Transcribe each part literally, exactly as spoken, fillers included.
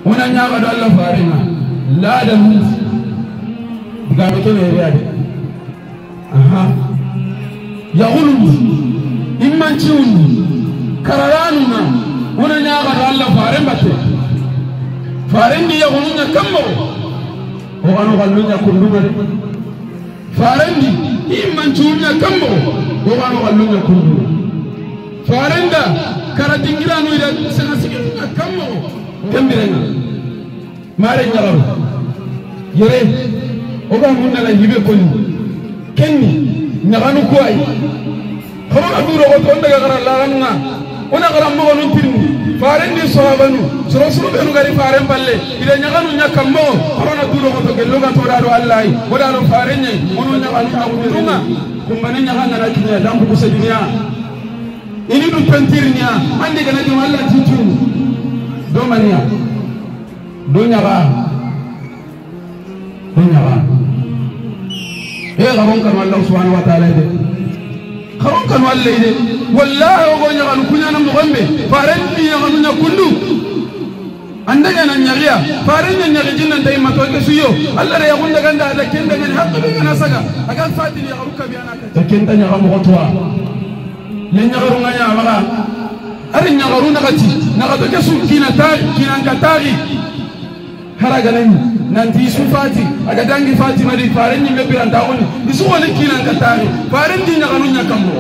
una nyaga do Allah farina la da mu ga me ke ne ya de aha ya gulu imman ciun kararanuna una nyaga do Allah farin batte farin ni ya gulu nya kammo o anu gallu nya kunduga de farin ni imman ciun nya kammo o anu gallu nya kunduga farin da karatingira no ida sana sigi nya kammo kambirena mare nyalaru yere oga munna la yibe ko ni kenni nyaganu ko ay xama aduro ko to ndaga gara la ganna ona gara mo non tirni farendi sahabanu sura sura be ngari faren balle ida nyaganu nyakammo xona duro ko to gello ga to dado allah wada no farenye mono nyaganu ta gudunga kumbani nyagana na kinya dambu ko se dunya ini du pentirnya ande gana di walla titu do mania do nyaga do nyaga eh garon kan Allah subhanahu wa ta'ala de garon kan wallahi de wallahi go nyaga kunya na mo gombe faran bi nyaga nya kundu anda gana nyaga faran nya nyaga jinnan tay mato ke suyo Allah ya gunda ganda da kenda men hakku be kana saga aga fatin ya ruka bi anaka ta kenda nyaga mo gotwa le nyaga runga nya maga ari nyaga runa gati naga to ke su kina tari kina ngatari haraga nani nanti sufati aga dangi fatima di faren ni mebira ndawoni isu woni kina ngatari faren di nyaga nunya kambo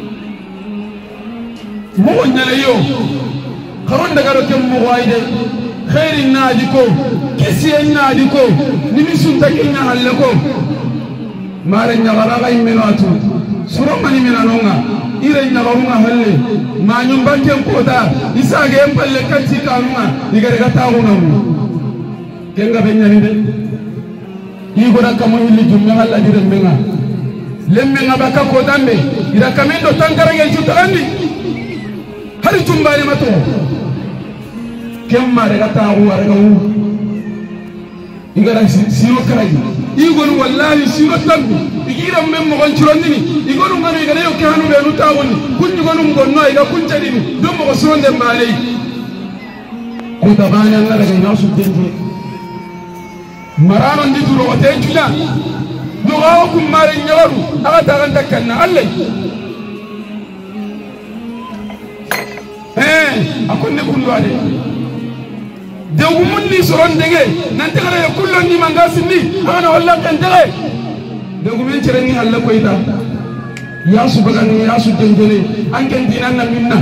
mo nyale yo karon daga do kem mo waide khairin naadi ko kisi naadi ko nimi sunta kinya halle ko mare nyaga raga imelatu suro mani minanonga ire nyaga runga halle ma nyumba kem kota isage empalle kanti kanuma digare gata hunamu kenga benyani de yigo da kamo hilli jumme Allah dire menga lemme ngabaka ko dambe ira kamindo tankara ngel tutandi hari tumbani mato kemma daga ta hu daga hu igara siro karaji yigo no wallahi siro tambi igira memmo gon cirondini yigo no ngano igara yo kanu be no tawoni kunni gonu gonno iga kuncadi ni dommo ko sonde malay ko tabana ngala ga nasu tenje marano ndi duro wate jula dugawo kum mari nyawaru aga tagan takkanna Allah eh akonne kundu ade de gumunni soron dege nan tegara ya kullon ni mangasini ana walla kan dege de gumen cereni Allah ko ita ya su bagani ya su dengene anken dinan na minna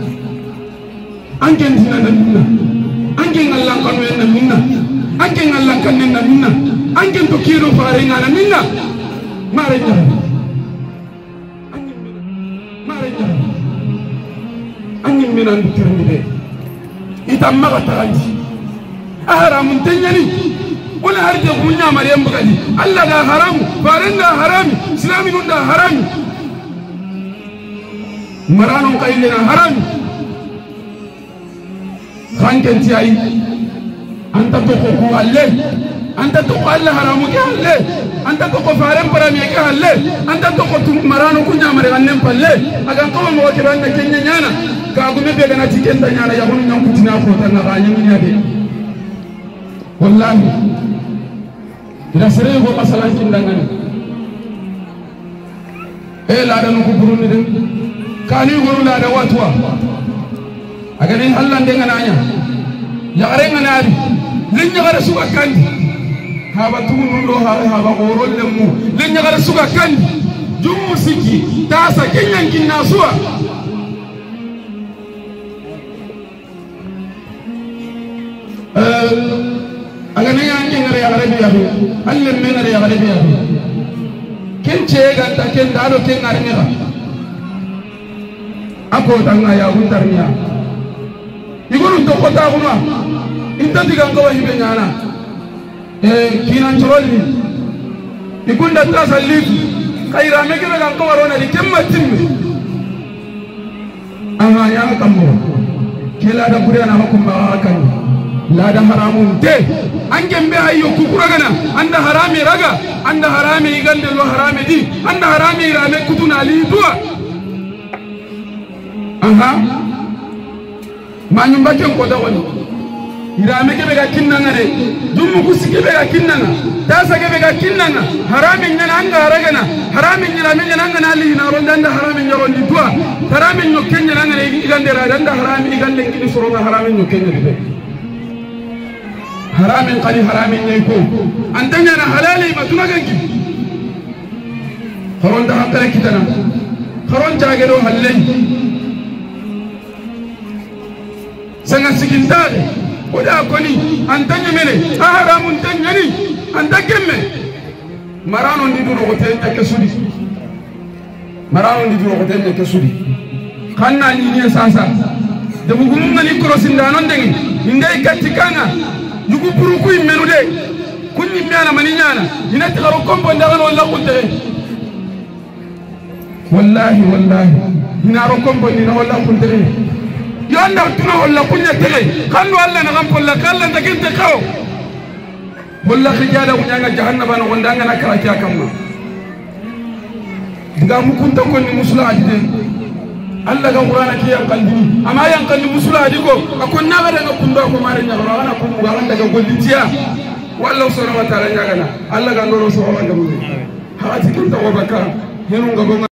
anken dinan na minna anken Allah kanu na minna anken Allah kan na minna anken to kiro fare na minna mare nya mare nya anken minan tirmide itam maga taranji haram tanyani wala harje kunya maryam bugadi Allah da haram fare da haram islami da haram marano kailena haram kanken ti ay anta to ko Allah anta to ko Allah haramu ke Allah anta to ko faram parami ke Allah anta to ko marano kunya mare gannen palle aga ko mo ke banga kenya nyana ka gume be gana tikenda nyana ya hunu nyam kutina ko tan na ganyi nya de wallahi ila sere go masalan kindangani e la da ko buruni de kani go la da watwa aga ni Allah ndenga nanya ya garenga nari linya gara suka kandi haba tunu do ha haba gorol lemu linya gara suka kandi jum musiki tasa kenyan kinna suwa eh aga ne yanke ngare ya gare biya alle me ngare ya gare biya ken che ga ta ken dalo ken ngare ngara ako tanga ya guntarnya iguru to kota kuma inta diga ngawa hibe nyana eh kinan choroli ikunda tasa lifu kaira meke ga ngawa rona di temma timme ama ya kammo kila da kuriya na hukum ba kan la da haramun te an gembe ayyo kukura gana anda harami raga anda harami igande lo harami di anda harami rame kutuna li duwa aha manyumba ken ko da woni irame ke be ga kinnanga de dumu kusike be ga kinnanga tasa ke be ga kinnanga harami nyana anga haragana harami nyana men nyana anga nali na rondanda harami nyoro ni dua harami nyokenya nanga ne igande radanda harami igande ngini soronga harami nyokenya de harami qali harami nyeko andanya na halali matunaga ki horonda hakare kitana horon jagero halai sanga sikindade oda koni antanya mele haramun tanyani andakemme marano ndi duro hotel ke sudi marano ndi duro hotel ke sudi kanna ni ni sasa de bugumu ngani krosinda non dengi ingai katikana yugu buruku imenude kunni miana maninyana ina tigaro kombo ndaga wala kunte wallahi wallahi ina ro kombo ni wala kunte yanda tuna wala kunya tege kanu alla na gampo la kala ndakinte kawo wala khijala kunyanga jahannaba no gondanga na karaki akamma diga mukunta ko ni musula ajide alla ga qur'ana ki yanqalbi ama yanqalbi musula ajiko akon naga daga kundo ko mare nyaga wana ko mu garan daga gollitiya wallahu subhanahu wa ta'ala nyaga na alla ga ndoro so wa ngamu ha atikinta wa bakara henu ngabo